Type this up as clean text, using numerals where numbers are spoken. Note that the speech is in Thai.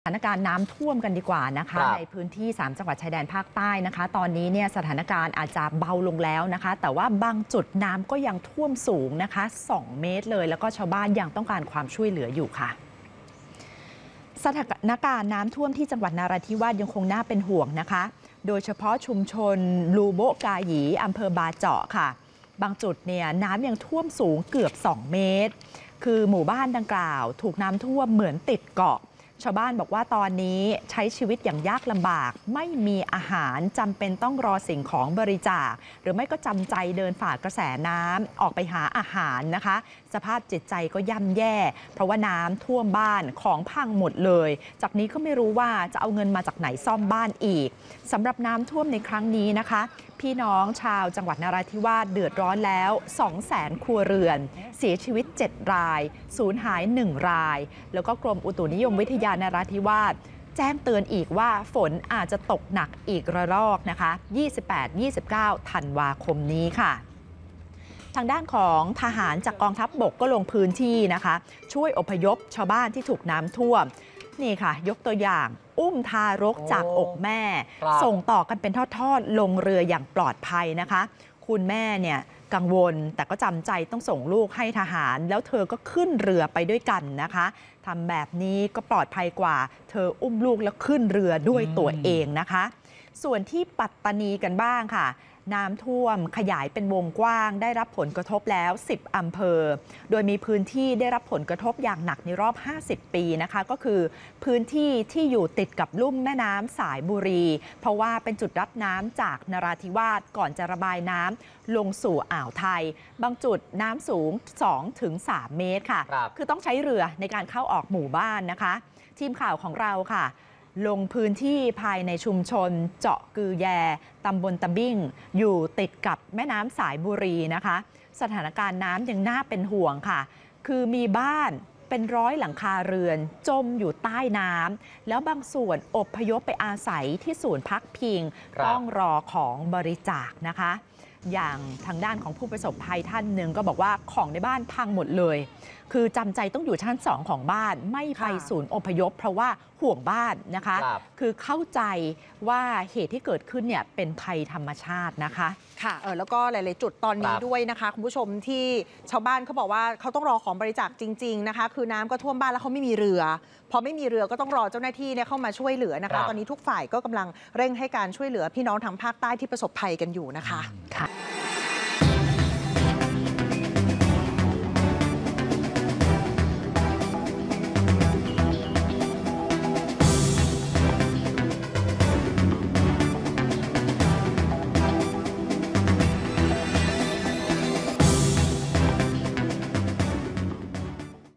สถานการณ์น้ำท่วมกันดีกว่านะคะในพื้นที่3จังหวัดชายแดนภาคใต้นะคะตอนนี้เนี่ยสถานการณ์อาจจะเบาลงแล้วนะคะแต่ว่าบางจุดน้ำก็ยังท่วมสูงนะคะ2 เมตรเลยแล้วก็ชาวบ้านยังต้องการความช่วยเหลืออยู่ค่ะสถานการณ์น้ำท่วมที่จังหวัดนราธิวาสยังคงน่าเป็นห่วงนะคะโดยเฉพาะชุมชนลูโบกาหยีอำเภอบาเจาะค่ะบางจุดเนี่ยน้ำยังท่วมสูงเกือบ2 เมตรคือหมู่บ้านดังกล่าวถูกน้ำท่วมเหมือนติดเกาะชาวบ้านบอกว่าตอนนี้ใช้ชีวิตอย่างยากลำบากไม่มีอาหารจำเป็นต้องรอสิ่งของบริจาคหรือไม่ก็จำใจเดินฝ่ากระแสน้ำออกไปหาอาหารนะคะสภาพจิตใจก็ย่ำแย่เพราะว่าน้ำท่วมบ้านของพังหมดเลยจากนี้ก็ไม่รู้ว่าจะเอาเงินมาจากไหนซ่อมบ้านอีกสำหรับน้ำท่วมในครั้งนี้นะคะพี่น้องชาวจังหวัดนราธิวาสเดือดร้อนแล้ว 200,000 ครัวเรือนเสียชีวิต7 รายสูญหาย1 รายแล้วก็กรมอุตุนิยมวิทยานราธิวาสแจ้งเตือนอีกว่าฝนอาจจะตกหนักอีกระลอกนะคะ 28-29 ธันวาคมนี้ค่ะทางด้านของทหารจากกองทัพบกก็ลงพื้นที่นะคะช่วยอพยพชาวบ้านที่ถูกน้ำท่วมนี่ค่ะยกตัวอย่างอุ้มทารกจากอกแม่ส่งต่อกันเป็นทอดๆลงเรืออย่างปลอดภัยนะคะคุณแม่เนี่ยกังวลแต่ก็จำใจต้องส่งลูกให้ทหารแล้วเธอก็ขึ้นเรือไปด้วยกันนะคะทำแบบนี้ก็ปลอดภัยกว่าเธออุ้มลูกแล้วขึ้นเรือด้วยตัวเองนะคะส่วนที่ปัตตานีกันบ้างค่ะน้ำท่วมขยายเป็นวงกว้างได้รับผลกระทบแล้ว10 อำเภอโดยมีพื้นที่ได้รับผลกระทบอย่างหนักในรอบ50 ปีนะคะก็คือพื้นที่ที่อยู่ติดกับลุ่มแม่น้ำสายบุรีเพราะว่าเป็นจุดรับน้ำจากนราธิวาสก่อนจะระบายน้ำลงสู่อ่าวไทยบางจุดน้ำสูง 2-3 เมตรค่ะคือต้องใช้เรือในการเข้าออกหมู่บ้านนะคะทีมข่าวของเราค่ะลงพื้นที่ภายในชุมชนเจาะกือแยตำบลตะบิ้งอยู่ติดกับแม่น้ำสายบุรีนะคะสถานการณ์น้ำยังน่าเป็นห่วงค่ะคือมีบ้านเป็น100 หลังคาเรือนจมอยู่ใต้น้ำแล้วบางส่วนอพยพไปอาศัยที่ศูนย์พักพิงต้องรอของบริจาคนะคะอย่างทางด้านของผู้ประสบภัยท่านหนึ่งก็บอกว่าของในบ้านพังหมดเลยคือจำใจต้องอยู่ชั้น2ของบ้านไม่ไปศูนย์อพยพเพราะว่าห่วงบ้านนะคะคือเข้าใจว่าเหตุที่เกิดขึ้นเนี่ยเป็นภัยธรรมชาตินะคะค่ะแล้วก็หลายๆจุดตอนนี้ด้วยนะคะคุณผู้ชมที่ชาวบ้านเขาบอกว่าเขาต้องรอของบริจาคจริงๆนะคะคือน้ำก็ท่วมบ้านแล้วเขาไม่มีเรือพอไม่มีเรือก็ต้องรอเจ้าหน้าที่เนี่ยเข้ามาช่วยเหลือนะคะตอนนี้ทุกฝ่ายก็กำลังเร่งให้การช่วยเหลือพี่น้องทางภาคใต้ที่ประสบภัยกันอยู่นะคะ